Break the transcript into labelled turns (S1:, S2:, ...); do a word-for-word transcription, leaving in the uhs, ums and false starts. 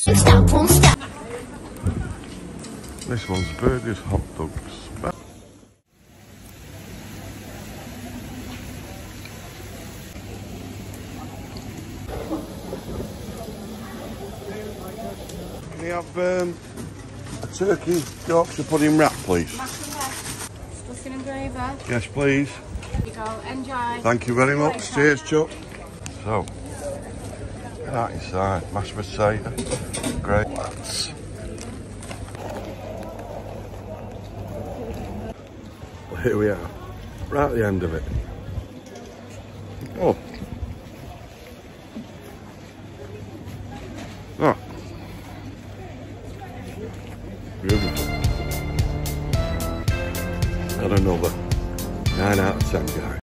S1: This one's burgers, hot dogs. Can you have um, a turkey Yorkshire pudding wrap, please?
S2: Stuffing and gravy.
S1: Yes, please.
S2: Here you go. Enjoy.
S1: Thank you very much. Cheers, Chuck. So, get out inside. Mashed potato. Great lads. Well, here we are. Right at the end of it. Oh.